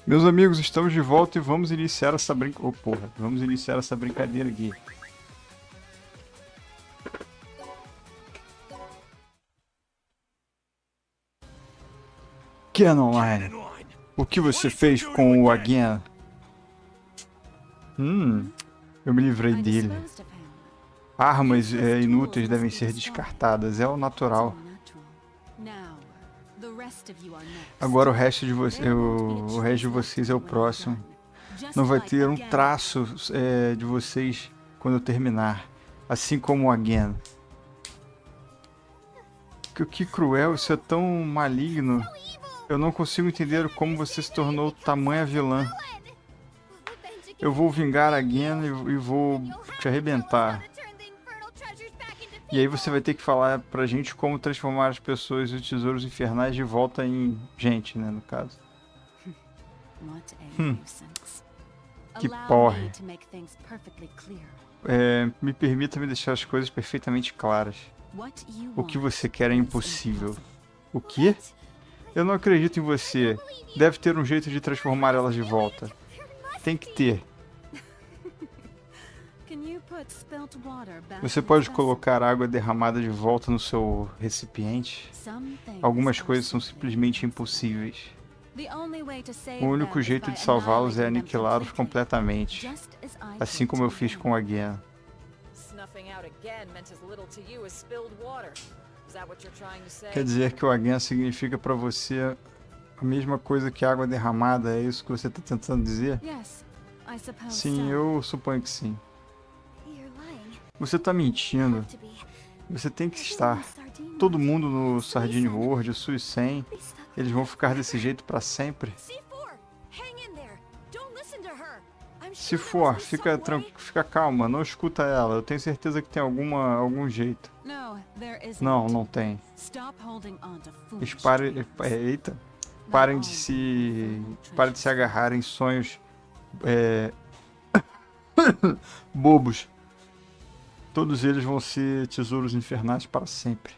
Meus amigos, estamos de volta e vamos iniciar essa vamos iniciar essa brincadeira aqui. Canon Line, o que você fez com o Again? Eu me livrei dele. Armas inúteis devem ser descartadas, é o natural. Agora o resto de vocês é o próximo. Não vai ter um traço de vocês quando eu terminar, assim como o Again. Que cruel, isso é tão maligno. Eu não consigo entender como você se tornou tamanha vilã. Eu vou vingar a Again e vou te arrebentar. E aí você vai ter que falar pra gente como transformar as pessoas e os tesouros infernais de volta em gente, né, no caso. Que porre. Me permita me deixar as coisas perfeitamente claras. O que você quer é impossível. O quê? Eu não acredito em você. Deve ter um jeito de transformar elas de volta. Tem que ter. Você pode colocar água derramada de volta no seu recipiente? Algumas coisas são simplesmente impossíveis. O único jeito de salvá-los é aniquilá-los completamente, assim como eu fiz com a Again. Quer dizer que o Again significa para você a mesma coisa que água derramada? É isso que você está tentando dizer? Sim, eu suponho que sim. Você está mentindo. Você tem que estar. Todo mundo no Sardine World, o Suicem, eles vão ficar desse jeito para sempre. Se for, fica calma, não escuta ela. Eu tenho certeza que tem algum jeito. Não, não tem. Parem de se agarrar em sonhos bobos. Todos eles vão ser tesouros infernais para sempre.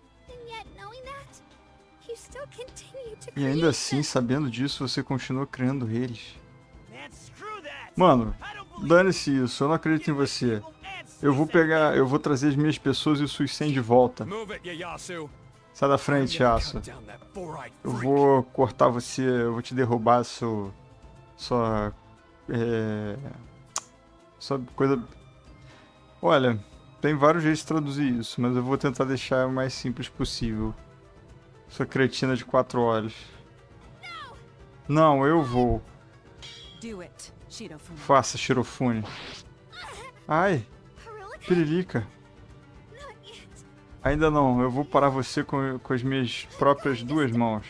E ainda assim, sabendo disso, você continua criando eles. Mano, dane-se isso, eu não acredito em você. Eu vou trazer as minhas pessoas e o Suicem de volta. Sai da frente, Yasuo. Eu vou cortar você, eu vou te derrubar sua coisa... Olha, tem vários jeitos de traduzir isso, mas eu vou tentar deixar o mais simples possível. Sua cretina de 4 olhos. Não, eu vou. Faça, Shirofune. Ai, Pirilica. Ainda não, eu vou parar você com as minhas próprias 2 mãos.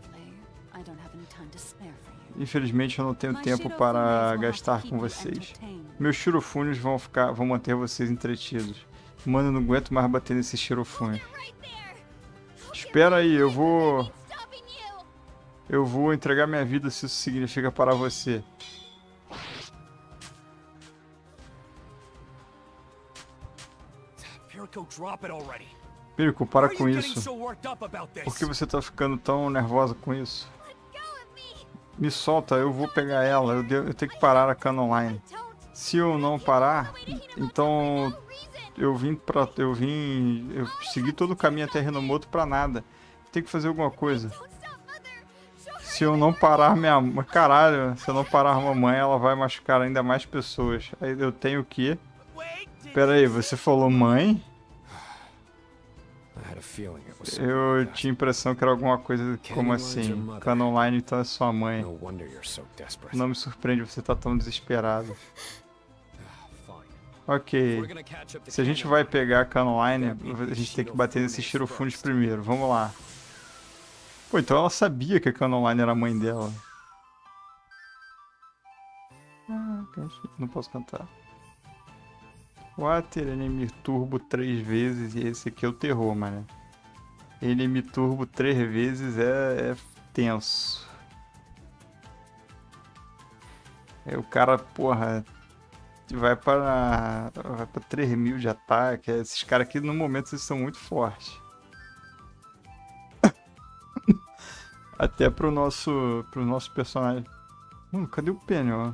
Infelizmente eu não tenho tempo para gastar com vocês. Meus Shirofunes vão manter vocês entretidos. Mano, eu não aguento mais bater nesse Shirofune. Espera aí, eu vou entregar minha vida se isso significa parar você. Piriko, para com isso. Por que você tá ficando tão nervosa com isso? Me solta, eu vou pegar ela. Eu tenho que parar a Canon Line. Se eu não parar, então eu segui todo o caminho até Renomoto pra nada. Tem que fazer alguma coisa. Se eu não parar caralho, se eu não parar a mamãe, ela vai machucar ainda mais pessoas. Aí eu tenho que... Pera aí, você falou mãe? Eu tinha a impressão que era alguma coisa como assim. Canon Line então é sua mãe. Não me surpreende você tá tão desesperado. Ok. Se a gente vai pegar a Canon Line, a gente tem que bater nesses Shirofunes primeiro. Vamos lá. Pô, então ela sabia que a Canon Line era a mãe dela. Não posso cantar. Water, Enemy Turbo 3 vezes, e esse aqui é o terror, mano. Enemy Turbo 3 vezes é tenso. Aí o cara, porra, vai pra 3.000 de ataque. Esses caras aqui, no momento, eles são muito fortes. Até pro nosso personagem. Cadê o Penny, ó?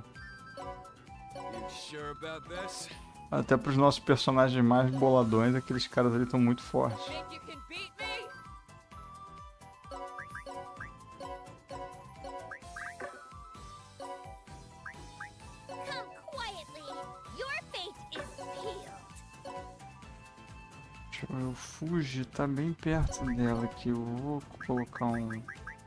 Até pros nossos personagens mais boladões, aqueles caras ali estão muito fortes. O Fuji tá bem perto dela aqui. Eu vou colocar um...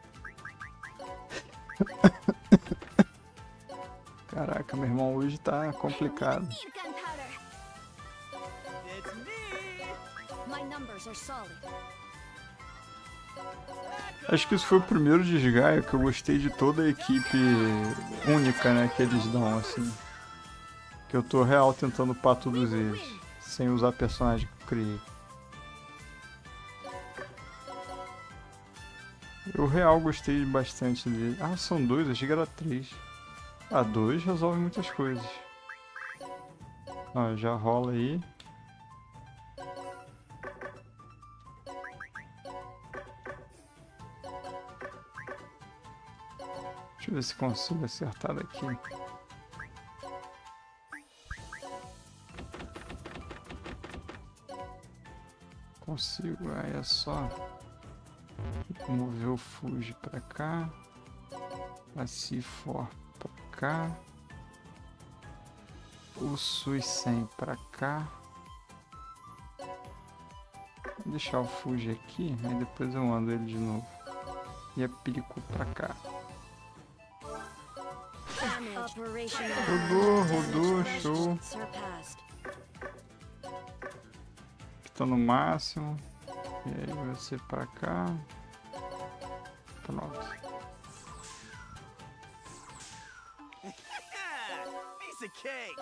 Caraca, meu irmão, hoje tá complicado. Acho que isso foi o primeiro desgaio que eu gostei de toda a equipe única, né, que eles dão, assim. Que eu tô real tentando upar todos eles, sem usar personagem que eu criei. Eu real gostei bastante dele. Ah, são dois, achei que era três. Ah, dois resolve muitas coisas. Ó, já rola aí. Deixa eu ver se consigo acertar daqui. Consigo, aí é só mover o Fuji pra cá, a C4 pra cá, o Suicem pra cá. Vou deixar o Fuji aqui, aí depois eu ando ele de novo. E a Pirico pra cá. Rodou, show. Tô no máximo. E aí você pra cá. Pronto. Piece of cake.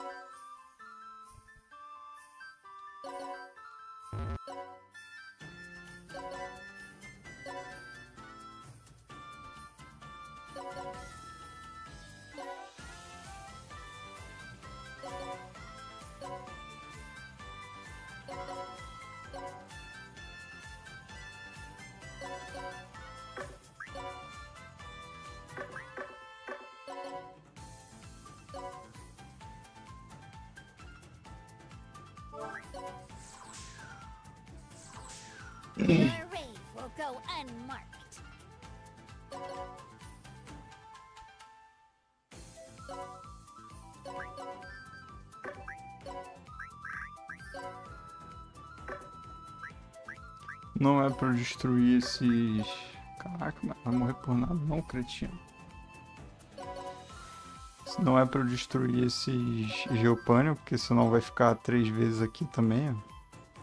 Your raid will go unmarked. Não é pra eu destruir esses... Caraca, mas vai morrer por nada não, cretino. Não é pra eu destruir esses Geopânio, porque senão vai ficar 3 vezes aqui também, ó.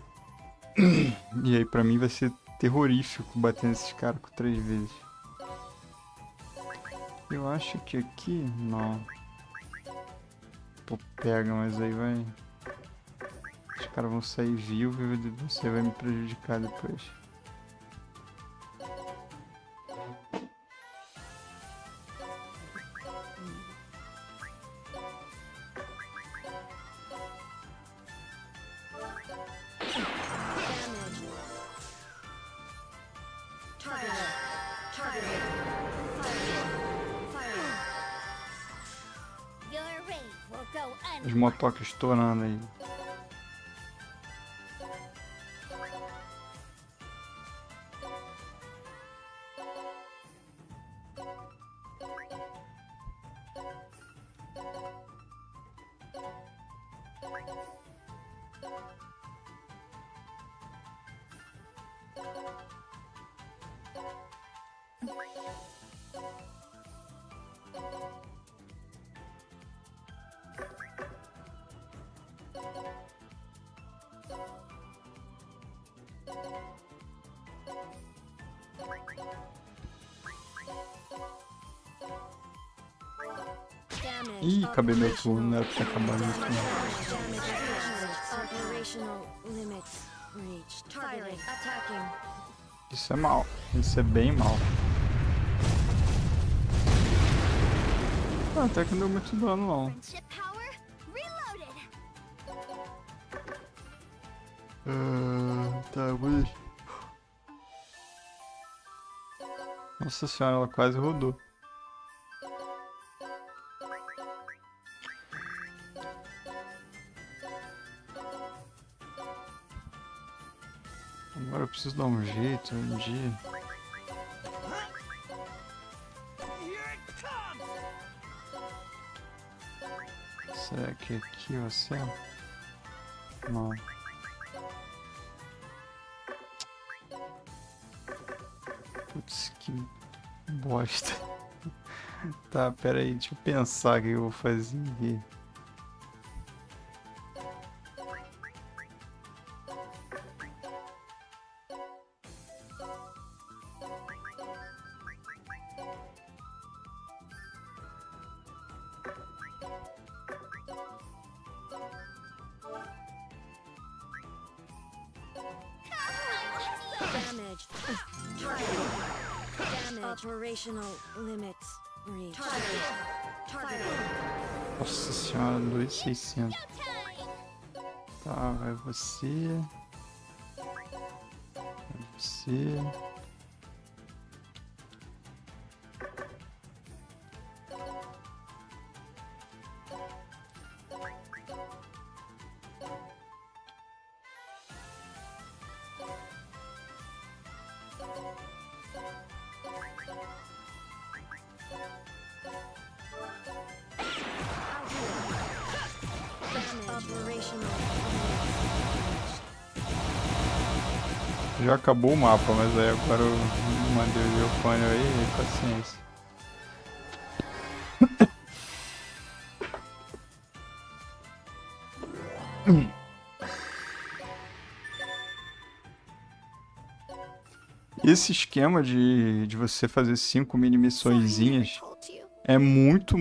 E aí pra mim vai ser terrorífico bater nesses caras com 3 vezes. Eu acho que aqui... não. Pô, pega, mas aí vai... Os caras vão sair vivos e você vai me prejudicar depois. Os motoques estourando aí. Ih, acabei meu turno, não era pra ter acabado meu turno. Isso é mal, isso é bem mal. Ah, até que não deu muito dano não. Tá, vou deixar. Nossa senhora, ela quase rodou. Agora eu preciso dar um jeito um dia. Será que aqui você? Não. Putz, que bosta. Tá, pera aí, deixa eu pensar o que eu vou fazer aqui. Operational limits reached. Nossa senhora, 2.600. Tá, vai você. Vai você. Já acabou o mapa, mas aí agora eu mandei o Giovanni aí, paciência. Esse esquema de você fazer 5 mini missõezinhas é muito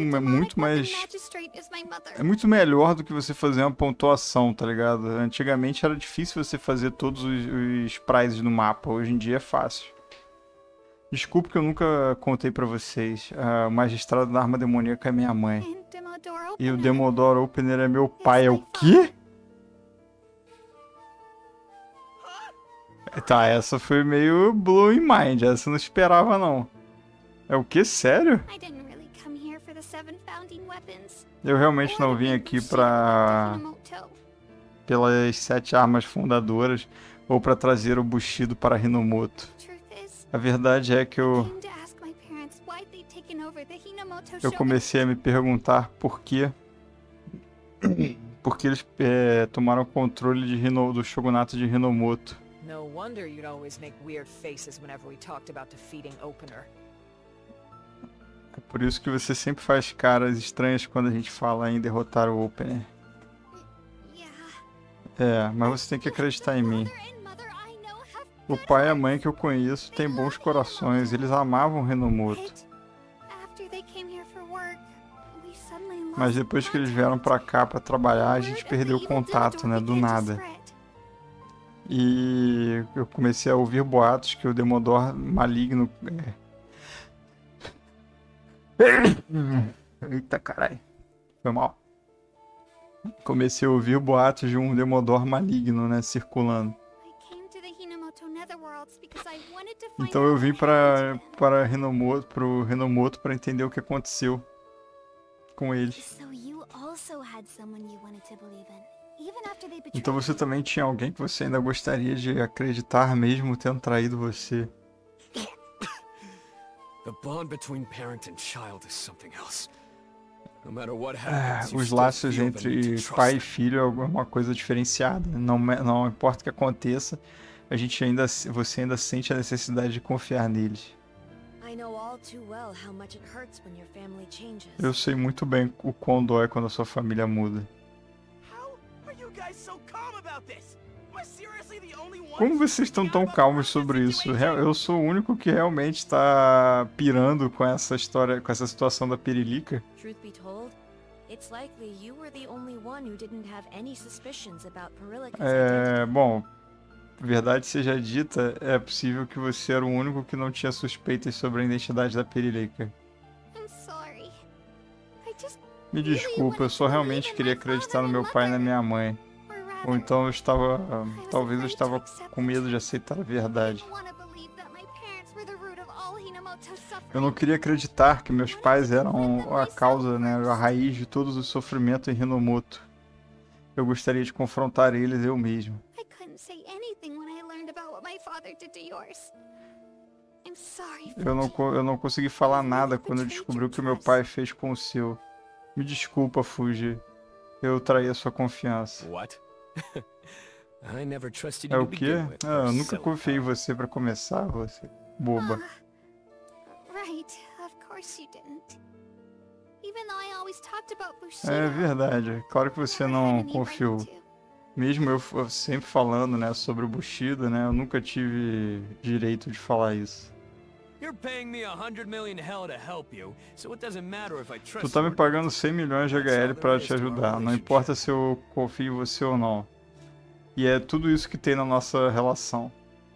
melhor do que você fazer uma pontuação, tá ligado? Antigamente era difícil você fazer todos os prizes no mapa, hoje em dia é fácil. Desculpa que eu nunca contei pra vocês, o magistrado da arma demoníaca é minha mãe. E o Demodoro Opener é meu pai, é o quê? Tá, essa foi meio blowing mind, essa eu não esperava não. É o que? Sério? Eu realmente não vim aqui pelas 7 armas fundadoras ou para trazer o Bushido para Hinomoto. A verdade é que eu comecei a me perguntar por quê. Porque eles tomaram controle do shogunato de Hinomoto. No wonder you'd always make weird faces whenever we talked about defeating Opener. É por isso que você sempre faz caras estranhas quando a gente fala em derrotar o Opener. É, mas você tem que acreditar em mim. O pai e a mãe que eu conheço têm bons corações, eles amavam Hinomoto. Mas depois que eles vieram pra cá pra trabalhar, a gente perdeu o contato, né, do nada. E eu comecei a ouvir boatos que o Demodoro maligno... Eita caralho, foi mal. Comecei a ouvir boatos de um Demodoro maligno, né, circulando. Então eu vim para Hinomoto para entender o que aconteceu com ele. Então você também tinha alguém que você ainda gostaria de acreditar mesmo tendo traído você. Os laços entre pai e filho é alguma coisa diferenciada. Não importa o que aconteça, você ainda sente a necessidade de confiar neles. Eu sei muito bem o quão dói quando a sua família muda. Como vocês estão tão calmos sobre isso? Eu sou o único que realmente está pirando com essa história, com essa situação da Pirilica. Bom, verdade seja dita, é possível que você era o único que não tinha suspeitas sobre a identidade da Pirilica. Me desculpa, eu só realmente queria acreditar no meu pai e na minha mãe. Ou então talvez eu estava com medo de aceitar a verdade. Eu não queria acreditar que meus pais eram a causa, né, a raiz de todos os sofrimentos em Hinomoto. Eu gostaria de confrontar eles eu mesmo. Eu não consegui falar nada quando eu descobri o que meu pai fez com o seu. Me desculpa, Fuji. Eu traí a sua confiança. É o quê? Ah, eu nunca confiei em você pra começar, você boba. É verdade. Claro que você não confiou. Mesmo eu sempre falando, né, sobre o Bushido, né, eu nunca tive direito de falar isso. Tu tá me pagando 100 milhões de HL pra te ajudar, não importa se eu confio em você ou não. E é tudo isso que tem na nossa relação.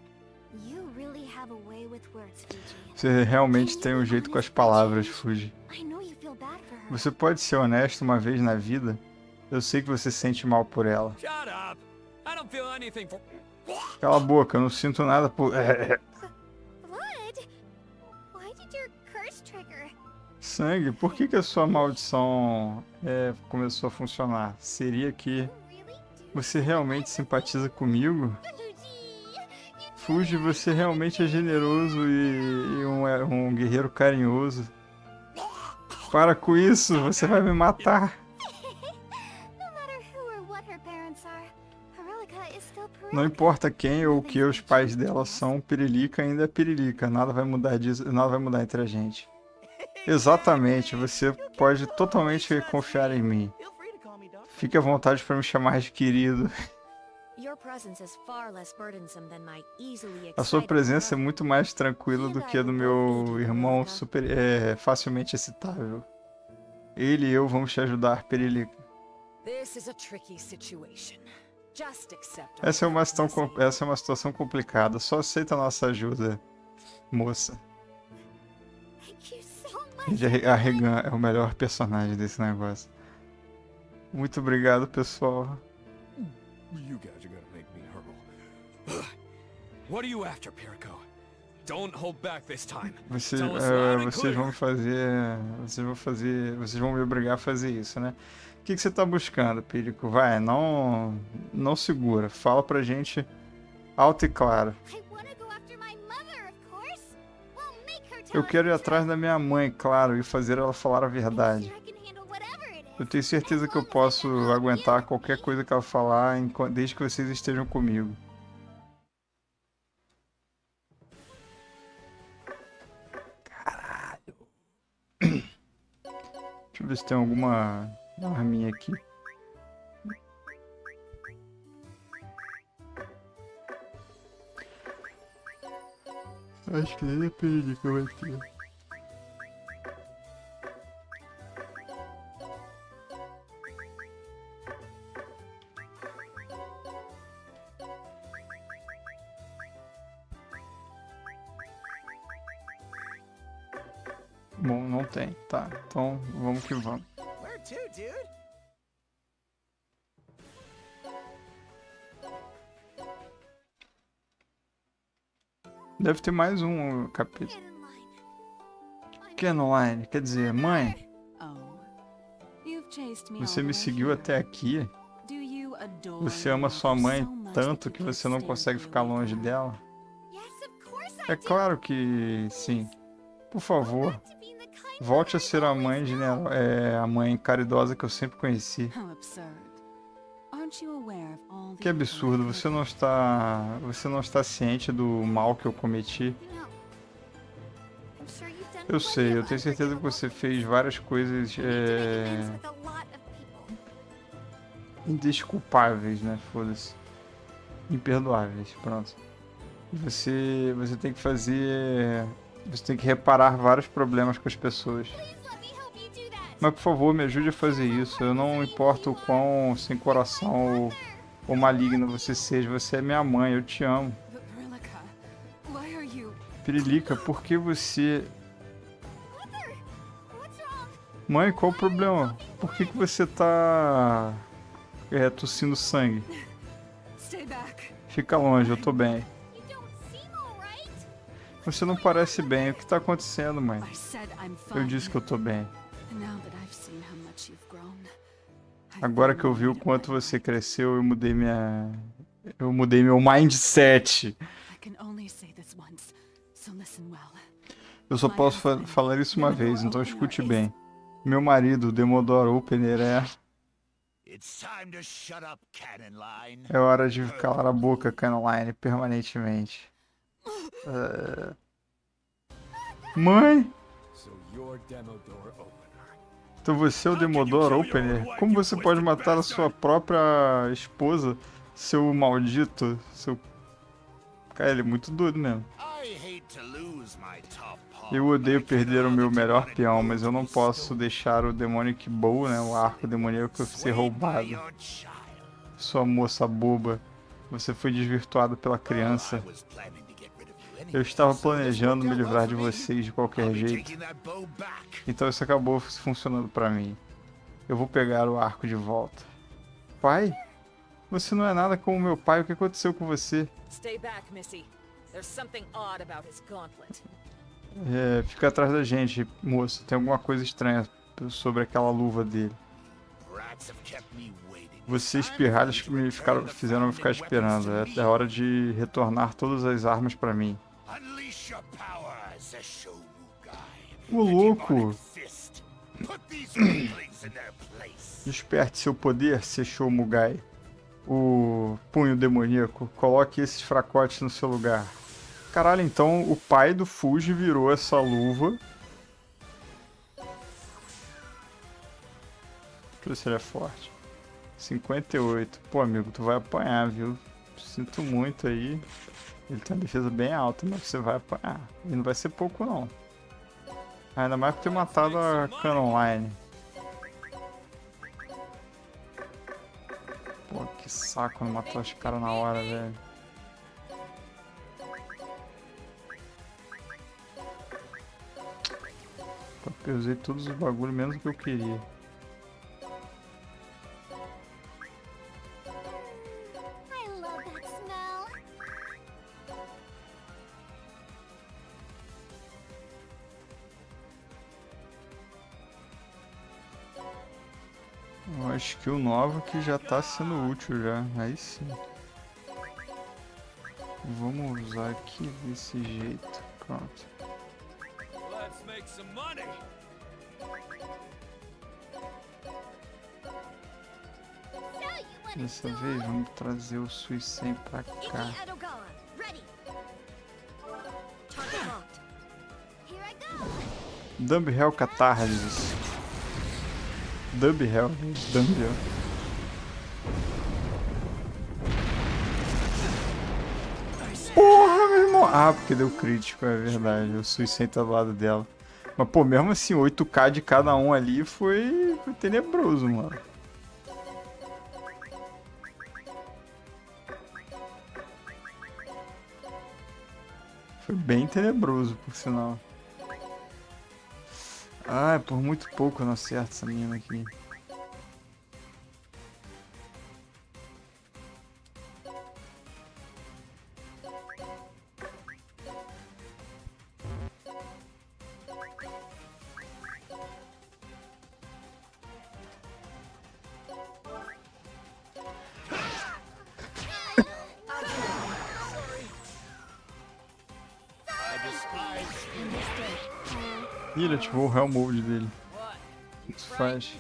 Você realmente tem um jeito com as palavras, Fuji. Você pode ser honesto uma vez na vida? Eu sei que você sente mal por ela. Cala a boca, eu não sinto nada por... Sangue, por que a sua maldição começou a funcionar? Seria que você realmente simpatiza comigo? Fuji, você realmente é generoso e um guerreiro carinhoso. Para com isso, você vai me matar. Não importa quem ou o que os pais dela são, Pirilica ainda é Pirilica. Nada vai mudar disso, nada vai mudar entre a gente. Exatamente, você pode totalmente confiar em mim. Fique à vontade para me chamar de querido. A sua presença é muito mais tranquila do que a do meu irmão facilmente excitável. Ele e eu vamos te ajudar, Pirilica. Essa é uma situação complicada. Só aceita a nossa ajuda, moça. A Regan é o melhor personagem desse negócio. Muito obrigado, pessoal. Vocês vão me obrigar a fazer isso, né? O que você tá buscando, Pirico? Vai, não segura. Fala pra gente alto e claro. Eu quero ir atrás da minha mãe, claro, e fazer ela falar a verdade. Eu tenho certeza que eu posso aguentar qualquer coisa que ela falar desde que vocês estejam comigo. Caralho. Deixa eu ver se tem alguma arminha aqui. Acho que nem depende que vai ter. Bom, não tem. Tá, então vamos que vamos. Deve ter mais um capítulo. Canon, quer dizer, mãe, você me seguiu até aqui? Você ama sua mãe tanto que você não consegue ficar longe dela? É claro que sim. Por favor, volte a ser a mãe a mãe caridosa que eu sempre conheci. Que absurdo, você não está ciente do mal que eu cometi? Eu sei, eu tenho certeza que você fez várias coisas indesculpáveis, né? Foda-se. Imperdoáveis, pronto. Você tem que fazer... Você tem que reparar vários problemas com as pessoas. Mas, por favor, me ajude a fazer isso. Eu não importo o quão sem coração ou maligno você seja. Você é minha mãe, eu te amo. Pirilica, por que você... Mãe, qual o problema? Por que você tá... tossindo sangue? Fica longe, eu tô bem. Você não parece bem. O que tá acontecendo, mãe? Eu disse que eu tô bem. Agora que eu vi o quanto você cresceu, eu mudei Eu mudei meu mindset. Eu só posso falar isso uma vez, então escute bem. Meu marido, o Demodor Opener, é hora de calar a boca, Cannon-Line, permanentemente. Mãe? Então você é o Demodor Opener? Como você pode matar a sua própria esposa, seu maldito? Seu... Cara, ele é muito doido mesmo. Eu odeio perder o meu melhor peão, mas eu não posso deixar o Demonic Bow, né, o arco demoníaco, ser roubado. Sua moça boba, você foi desvirtuado pela criança. Eu estava planejando me livrar de vocês de qualquer jeito. Então isso acabou funcionando pra mim. Eu vou pegar o arco de volta. Pai? Você não é nada como meu pai. O que aconteceu com você? Fica atrás da gente, moço. Tem alguma coisa estranha sobre aquela luva dele. Vocês pirralhos que fizeram me ficar esperando. É hora de retornar todas as armas pra mim. Ô louco! Desperte seu poder, Sessho Mugai. O punho demoníaco. Coloque esses fracotes no seu lugar. Caralho, então o pai do Fuji virou essa luva. Deixa eu ver se ele é forte. 58. Pô, amigo, tu vai apanhar, viu? Sinto muito aí. Ele tem uma defesa bem alta, mas você vai apanhar. E não vai ser pouco, não. Ainda mais por ter matado a Cannon-Line. Pô, que saco não matou os caras na hora, velho. Eu usei todos os bagulhos, menos o que eu queria. Uma skill nova que já tá sendo útil já. Aí sim. Vamos usar aqui desse jeito. Pronto. Dessa vez vamos trazer o Suicem pra cá. Dumb-Hell Catarsis. Dumb-Hell. Dumb-Hell. Porra, meu irmão. Ah, porque deu crítico, é verdade. O Suicem tá do lado dela. Mas, pô, mesmo assim, 8k de cada um ali foi tenebroso, mano. Foi bem tenebroso, por sinal. Ah, por muito pouco eu não acerto essa mina aqui. Ih, ele ativou o Hell Mode dele. Isso faz.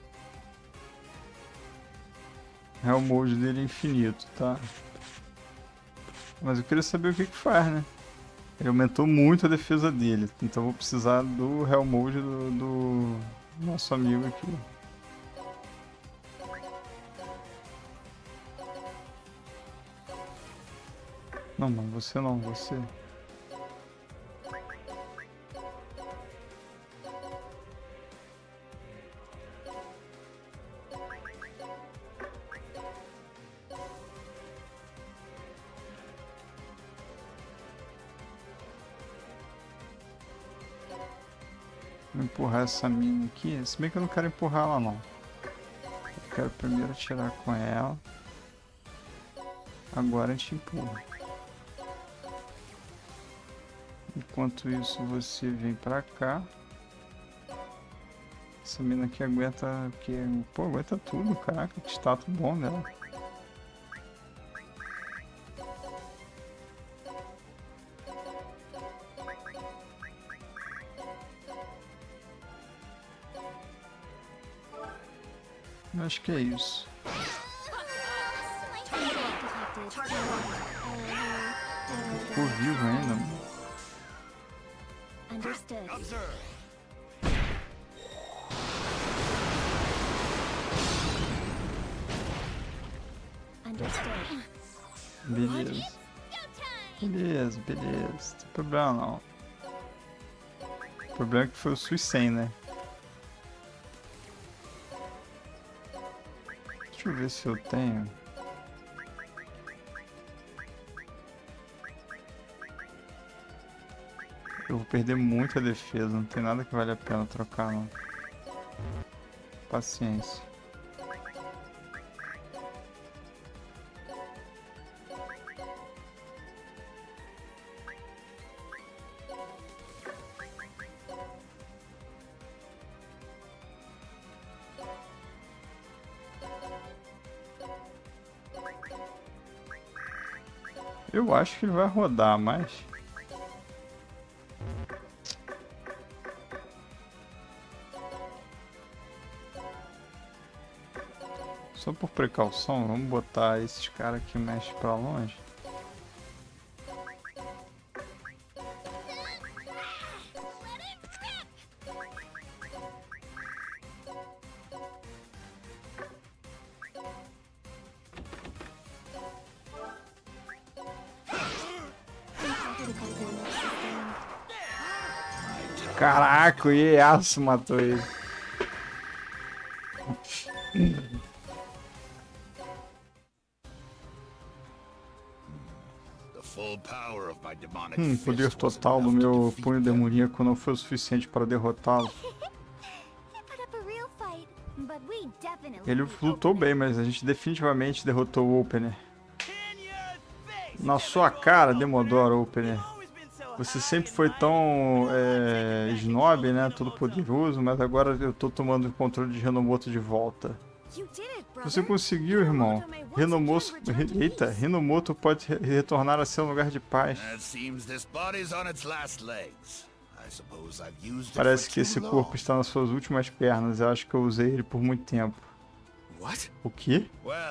Hell Mode dele é infinito, tá? Mas eu queria saber o que faz, né? Ele aumentou muito a defesa dele. Então eu vou precisar do Hell Mode do nosso amigo aqui. Não, não, você não, você. Vou empurrar essa mina aqui. Se bem que eu não quero empurrar ela, não. Eu quero primeiro atirar com ela. Agora a gente empurra. Enquanto isso, você vem pra cá. Essa mina aqui aguenta o quê? Pô, aguenta tudo, caraca, que status bom dela. Acho que é isso. Ficou vivo ainda, mano. Beleza. Beleza. Não tem problema não. O problema é que foi o Suicem, né? Deixa eu ver se eu tenho. Eu vou perder muita defesa, não tem nada que vale a pena trocar não. Paciência. Eu acho que ele vai rodar, mas... Só por precaução, vamos botar esses caras que mexem pra longe. Caraca, o Ieyasu matou ele. O poder total do meu punho demoníaco não foi o suficiente para derrotá-lo. Ele lutou bem, mas a gente definitivamente derrotou o Opener. Na sua cara, Demodoro, Opener. Você sempre foi tão snob, né? Todo poderoso, mas agora eu tô tomando o controle de Renomoto de volta. Você conseguiu, irmão. Renomoto pode retornar a seu lugar de paz. Parece que esse corpo está nas suas últimas pernas. Eu acho que eu usei ele por muito tempo. O quê?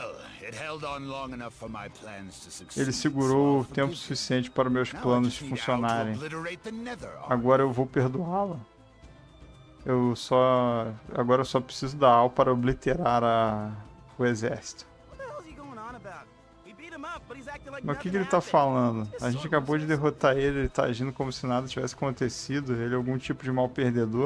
Ele segurou o tempo suficiente para meus planos funcionarem. Agora eu vou perdoá-la. Agora eu só preciso da Al para obliterar o exército. Mas o que ele tá falando? A gente acabou de derrotar ele tá agindo como se nada tivesse acontecido. Ele é algum tipo de mal perdedor.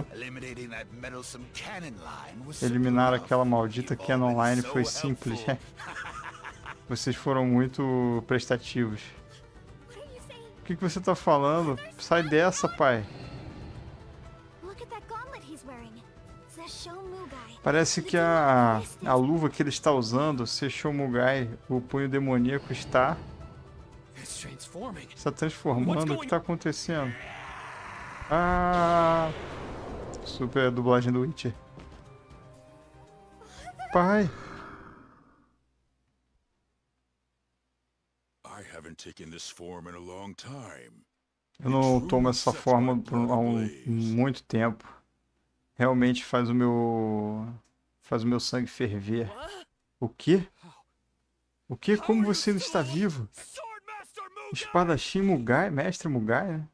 Eliminar aquela maldita Cannon Line foi simples. Vocês foram muito prestativos. O que você tá falando? Sai dessa, pai. Parece que a luva que ele está usando, Sesshomugai, o punho demoníaco, está transformando. O que está acontecendo? Ah! Super dublagem do Witcher. Pai! Eu não tomo essa forma há muito tempo. Realmente faz o meu sangue ferver. O quê? O quê? Como você ainda está vivo? Espadachim Mugai, mestre Mugai, né?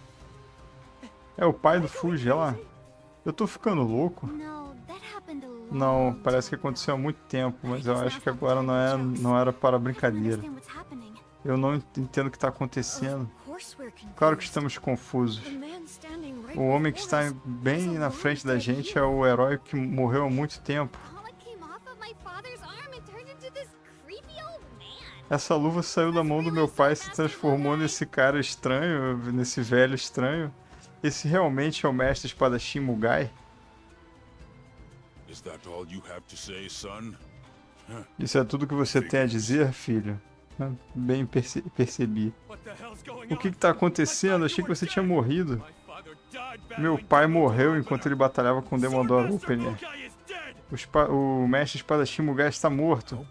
É o pai do Fuji, olha lá. Eu tô ficando louco? Não, parece que aconteceu há muito tempo, mas eu acho que agora não era para brincadeira. Eu não entendo o que está acontecendo. Claro que estamos confusos. O homem que está bem na frente da gente é o herói que morreu há muito tempo. Essa luva saiu da mão do meu pai e se transformou nesse cara estranho, nesse velho estranho. Esse realmente é o mestre espadachim Mugai? Isso é tudo que você tem a dizer, filho? Bem percebi. O que está acontecendo? Achei que você tinha morrido. Meu pai morreu enquanto ele batalhava com o Demodoro Opener. O mestre espadachim Mugai está morto.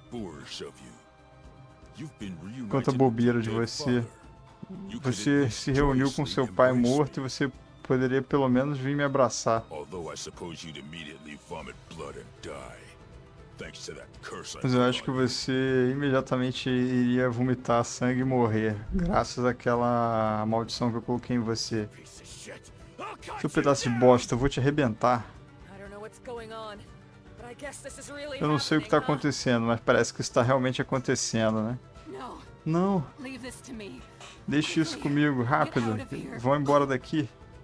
Quanta bobeira de você. Você se reuniu com seu pai morto e você poderia pelo menos vir me abraçar. Mas eu acho que você imediatamente iria vomitar sangue e morrer, graças àquela maldição que eu coloquei em você. Seu pedaço de bosta, eu vou te arrebentar. Eu não sei o que está acontecendo, mas parece que isso está realmente acontecendo, né? Não. Deixe isso comigo, rápido. Vão embora daqui.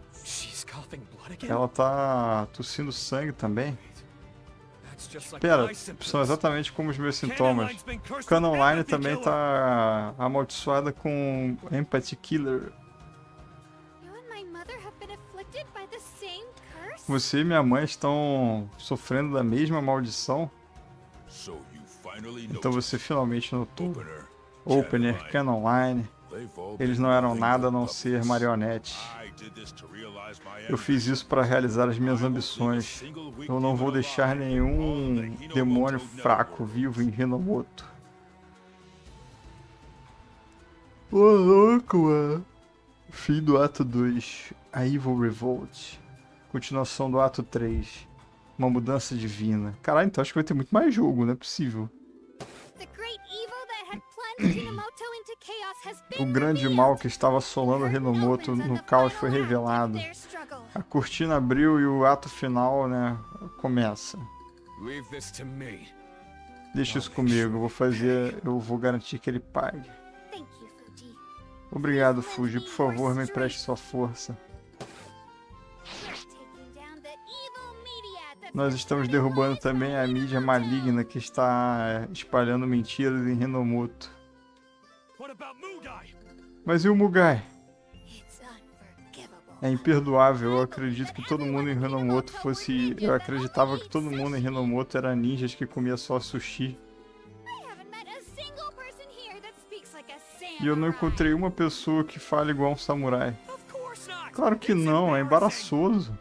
Ela tá tossindo sangue também. Espera, são exatamente como os meus sintomas. Canon Online também tá amaldiçoada com Empathy Killer. Você e minha mãe estão sofrendo da mesma maldição? Então você finalmente notou. Opener, Canon Online, eles não eram nada a não ser marionetes. Eu fiz isso para realizar as minhas ambições. Eu não vou deixar nenhum demônio fraco vivo em Hinomoto. Ô louco, mano. Fim do ato 2. A Evil Revolt. Continuação do ato 3. Uma mudança divina. Caralho, então acho que vai ter muito mais jogo, não é possível. O grande mal que estava assolando Hinomoto no caos foi revelado. A cortina abriu e o ato final, né, começa. Deixa isso comigo, eu vou garantir que ele pague. Obrigado, Fuji. Por favor, me empreste sua força. Nós estamos derrubando também a mídia maligna que está espalhando mentiras em Hinomoto. Mas e o Mugai? É imperdoável. Eu acredito que todo mundo em Hinomoto fosse... Eu acreditava que todo mundo em Hinomoto era ninjas que comia só sushi. E eu não encontrei uma pessoa que fale igual um samurai. Claro que não, é embaraçoso.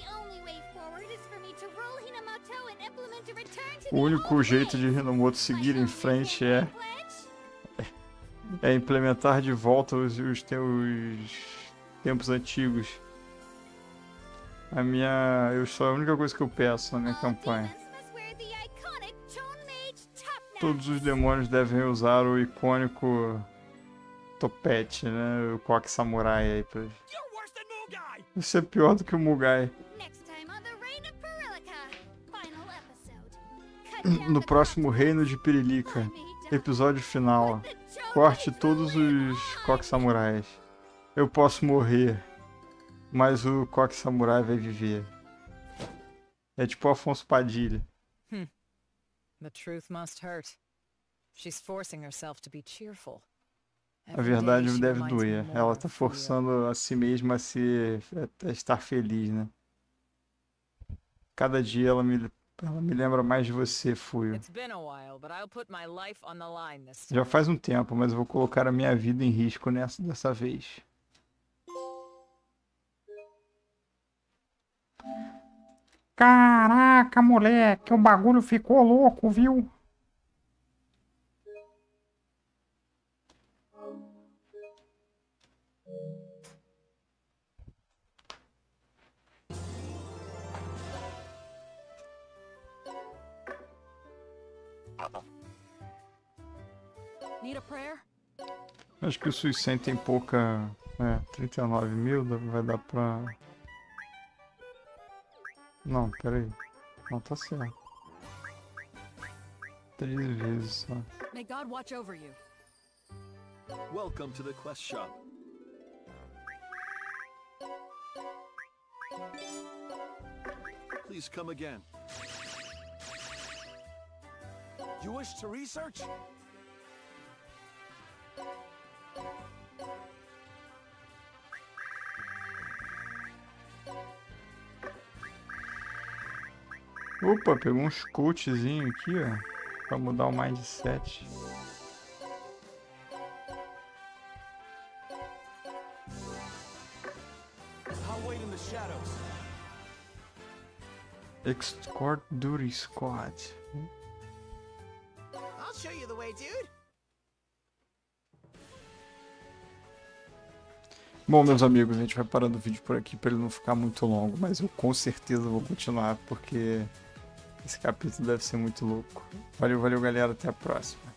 O único jeito de Hinomoto seguir em frente é implementar de volta os tempos antigos. É a única coisa que eu peço na minha campanha. Todos os demônios devem usar o icônico topete, né? O Koki Samurai aí pra... Isso é pior do que o Mugai. No próximo Reino de Pirilica, episódio final. Corte todos os Koki Samurais. Eu posso morrer, mas o Koki Samurai vai viver. É tipo o Afonso Padilha. The truth must hurt. She's forcing herself to be cheerful. A verdade deve doer. Ela tá forçando a si mesma a estar feliz, né? Cada dia ela me lembra mais de você, Fuyo. Já faz um tempo, mas eu vou colocar a minha vida em risco dessa vez. Caraca, moleque, o bagulho ficou louco, viu? Acho que o Suicide tem pouca... 39 mil, vai dar pra... Não, peraí. Não, tá certo. 3 vezes só. May God watch over you. Welcome to the quest shop. Please come again. You wish to research? Opa, pegou uns coachzinho aqui, ó, pra mudar o mindset. Escort Duty Squad. I'll show you the way, dude. Bom, meus amigos, a gente vai parando o vídeo por aqui para ele não ficar muito longo, mas eu com certeza vou continuar porque Esse capítulo deve ser muito louco. Valeu, valeu, galera. Até a próxima.